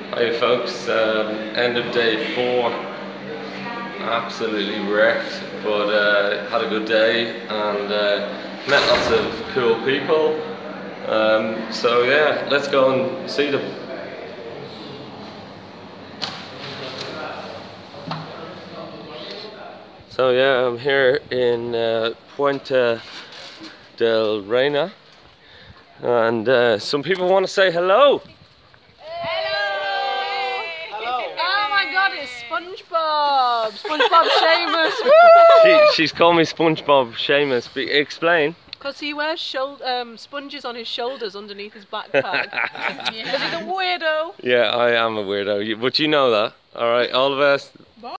Hi folks, end of day 4, absolutely wrecked, but had a good day and met lots of cool people, so yeah, let's go and see them. So yeah, I'm here in Puente la Reina and some people want to say hello. Spongebob Séamus. She's called me Spongebob Séamus. Explain. Because he wears sponges on his shoulders underneath his backpack. Because he's a weirdo. Yeah, I am a weirdo, but you know that. Alright, all the best.